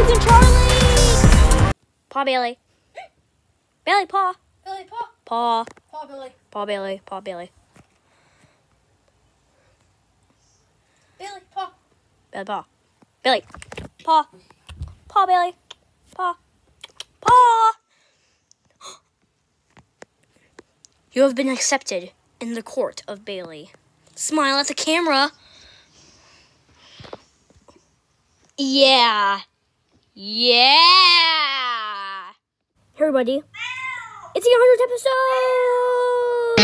Frog and Charlie! Paw Bailey. Bailey, paw. Billy, paw. Paw. Paw, Billy. Paw Bailey. Paw Bailey. Billy, paw. Bailey, paw. Bailey. Paw. Paw Bailey. Paw. Paw. You have been accepted in the court of Bailey. Smile at the camera. Yeah. Yeah. Hey everybody. It's the 100th episode.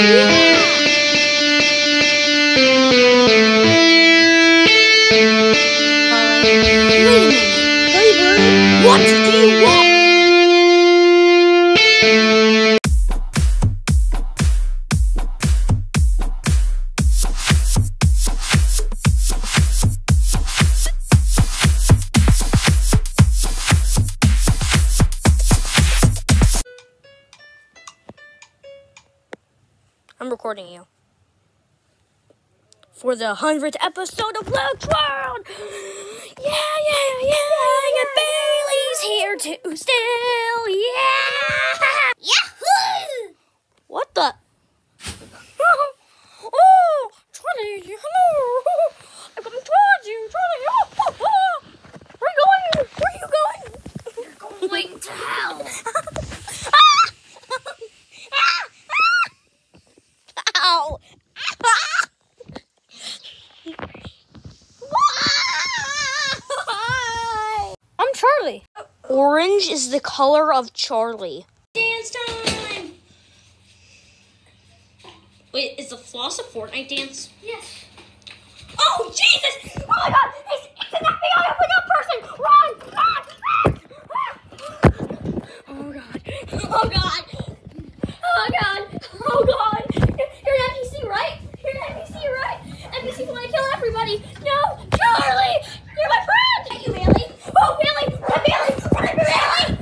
Yeah. What do you want? I'm recording you for the 100th episode of Luke's World. Yeah. Bailey's here too still. Yeah. Yahoo! What the? Oh, Charlie, hello. I'm coming towards you, Charlie. Where are you going? Where are you going? You're going to hell. Ow! I'm Charlie. Orange is the color of Charlie. Dance time! Wait, is the floss a Fortnite dance? Yes. Oh, Jesus! Oh my God! It's an FBI open up person! Run! Oh God! Oh God! Oh God! Oh God! You're an NPC, right? You're an NPC, right? NPCs want to kill everybody. No, Charlie! You're my friend! Thank you, Bailey. Oh, Bailey! Bailey! Run for Bailey!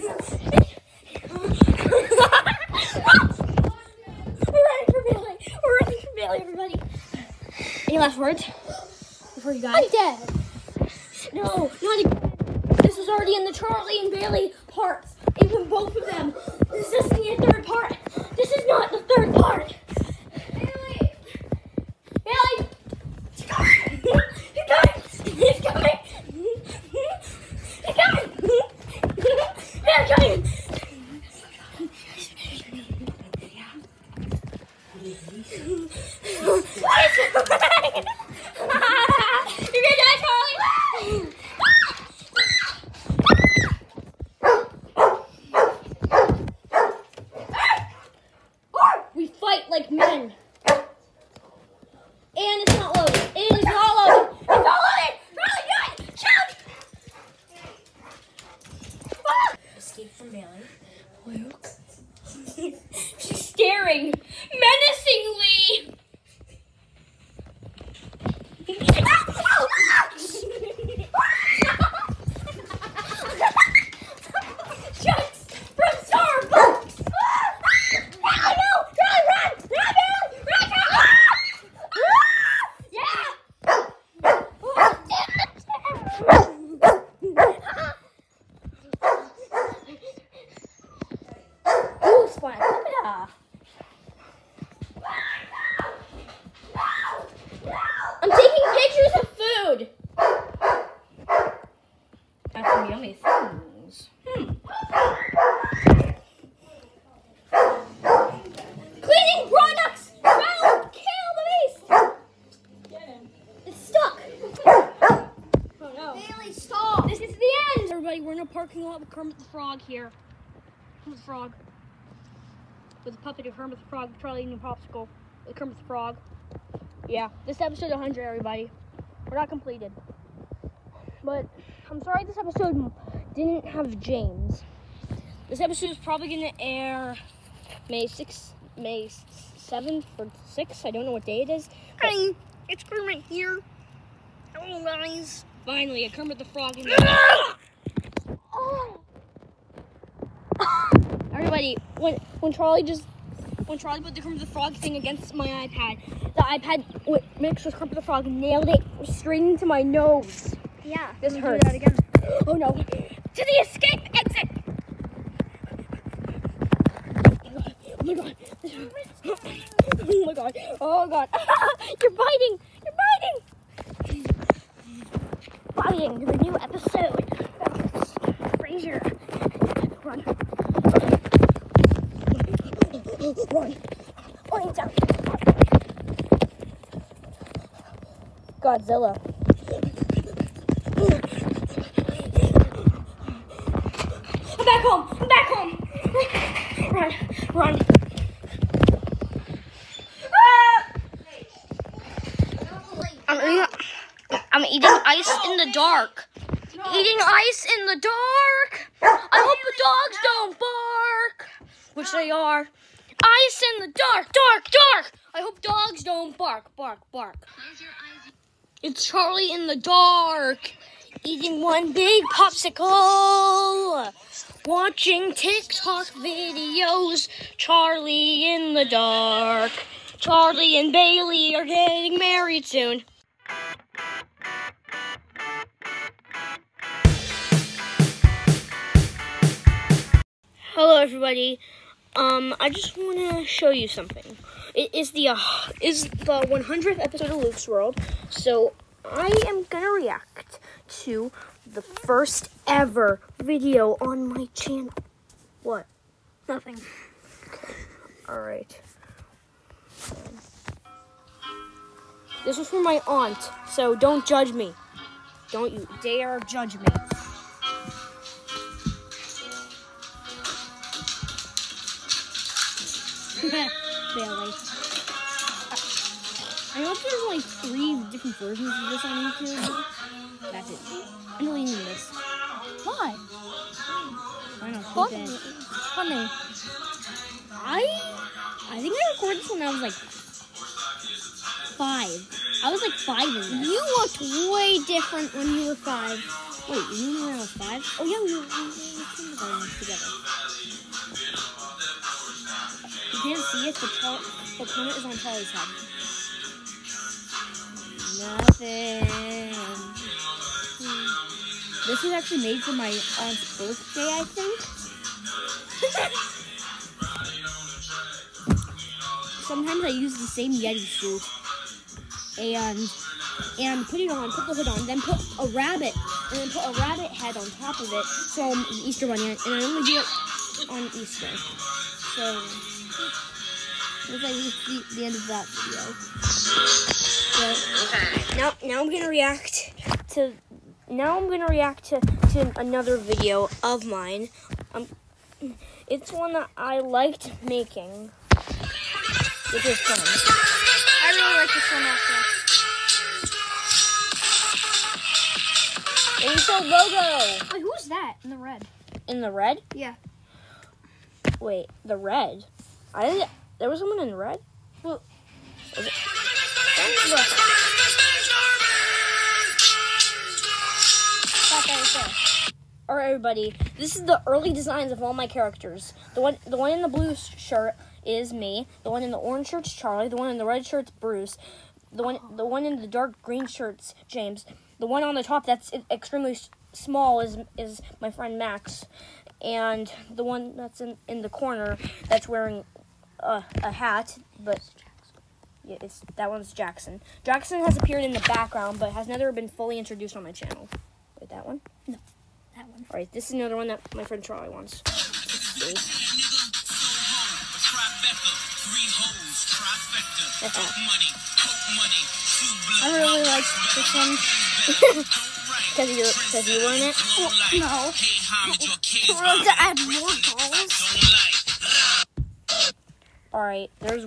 We're running for Bailey. We're running for Bailey, everybody. Any last words before you die? I'm dead. No, not again. This was already in the Charlie and Bailey parts. Even both of them. This is the third part. This is not the third part. Bailey! Bailey! He's coming! He's coming! He's coming! He's coming! They're coming! You're gonna die, Charlie! We fight like men. And it's not loaded. It is not loaded. It's not loaded! Charlie, do it! Shoot! Ah! Escape from Bailey. Luke. She's staring menacingly. Shucks from Starbucks. Oh no! Charlie, run! Run, Bailey! Run, Charlie! Yeah! Ooh, spine. I'm taking pictures of food. That's some yummy things. Cleaning products! Round! Kill the beast! Get him. It's stuck. Oh no. Bailey, stop. This is the end! Everybody, we're in a parking lot with Kermit the Frog here. Kermit the Frog. With a puppet of Kermit the Frog, Charlie eating a popsicle with Kermit the Frog. Yeah, this episode 100, everybody. We're not completed. But I'm sorry this episode didn't have James. This episode is probably going to air May 7th or 6th. I don't know what day it is. Hi, it's Kermit here. Hello, guys. Finally, a Kermit the Frog in there. Everybody, when Charlie put the Kermit the Frog thing against my iPad, the iPad mixed with Kermit the Frog nailed it straight into my nose. Yeah. This hurts. Do that again. Oh no. To the escape exit. Oh my god. Oh my god. Oh god. You're biting. You're biting. Biting the new episode of Frasier. Run. Run. Running down. Godzilla. I'm back home. I'm back home. Run. Run. I'm eating ice in the dark. Eating ice in the dark. I hope the dogs don't bark. Which they are. Ice in the dark, dark. I hope dogs don't bark, bark. It's Charlie in the dark. Eating one big popsicle. Watching TikTok videos. Charlie in the dark. Charlie and Bailey are getting married soon. Hello everybody. I just want to show you something. It is the 100th episode of Luke's World. So I am gonna react to the first ever video on my channel. What? Nothing. All right. This was for my aunt, so don't judge me. Don't you dare judge me. Bailey. I know there's like 3 different versions of this on YouTube. That's it. I'm deleting this. Why? Why not? Funny. Funny. I think I recorded this when I was like 5. I was like 5 in this. You looked way different when you were 5. Wait, you knew when I was 5? Oh yeah, we were kindergarten together. You can't see it, but the planet is on Charlie's head. Nothing. This was actually made for my aunt's birthday, I think. Sometimes I use the same Yeti suit and put it on, put the hood on, then put a rabbit head on top of it. So I'm an Easter bunny, and I only do it on Easter. So looks like we can see the end of that video. So, now I'm gonna react to another video of mine. It's one that I liked making. Which is fun. I really like this one also. Info logo. Wait, who's that in the red? In the red? Yeah. Wait, the red? There was someone in red? Well, Is it? Alright, everybody. This is the early designs of all my characters. The one in the blue shirt is me. The one in the orange shirt's Charlie. The one in the red shirt's Bruce. The one in the dark green shirt's James. The one on the top that's extremely small is my friend Max. And the one that's in the corner that's wearing a hat, but yeah, that one's Jackson. Jackson has appeared in the background, but has never been fully introduced on my channel. Wait, that one? No, that one. All right, this is another one that my friend Charlie wants. I really like this one. Because you were in it? No. We're to add more dolls. Alright, there's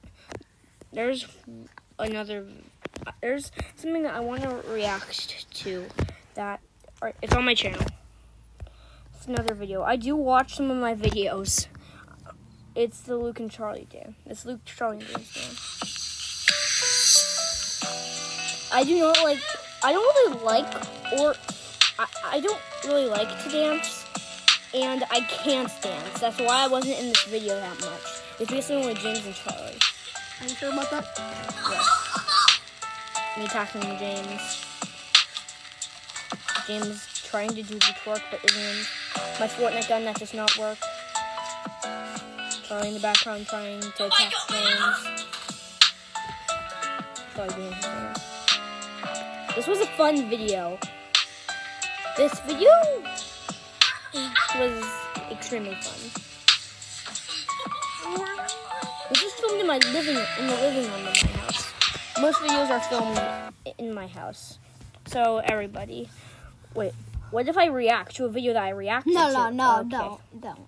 something that I want to react to that, it's on my channel. It's another video. I do watch some of my videos. It's the Luke and Charlie dance. It's Luke, Charlie, and James dance. I don't really like to dance, and I can't dance. That's why I wasn't in this video that much. It's basically only James and Charlie. Are you sure about that? Yes. Me talking to James. trying to do the twerk, but isn't. My Fortnite gun that does not work. Charlie in the background trying to attack James. Charlie doing his thing. This was a fun video. This video was extremely fun. This is filmed in the living room of my house. Most videos are filmed in my house. So everybody, wait. What if I react to a video that I reacted to? No, Okay. don't.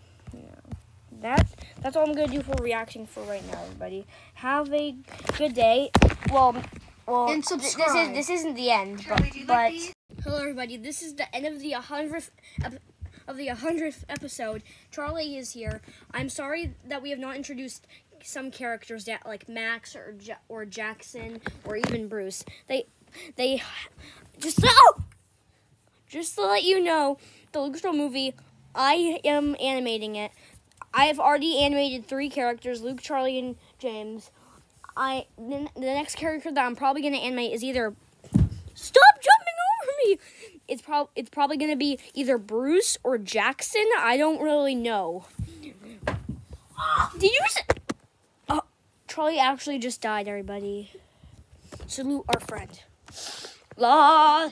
That's all I'm gonna do for reacting for right now, everybody. Have a good day. Well, And subscribe. This isn't the end, but hello, everybody. This is the end of the 100th episode. Charlie is here. I'm sorry that we have not introduced some characters that like Max or Jackson or even Bruce. They just to let you know, the Lucasfilm movie, I am animating it. I have already animated 3 characters, Luke, Charlie, and James. The next character that I'm probably going to animate is either... Stop jumping over me! It's probably going to be either Bruce or Jackson. I don't really know. Did you say... Oh, Charlie actually just died, everybody. Salute our friend. La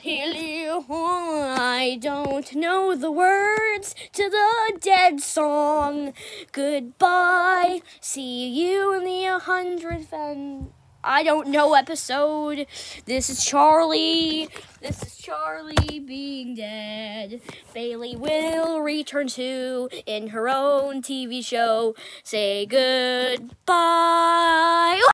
I don't know the words to the dead song. Goodbye. See you in the 100th and I don't know episode. This is Charlie. Being dead. Bailey will return to in her own TV show. Say goodbye.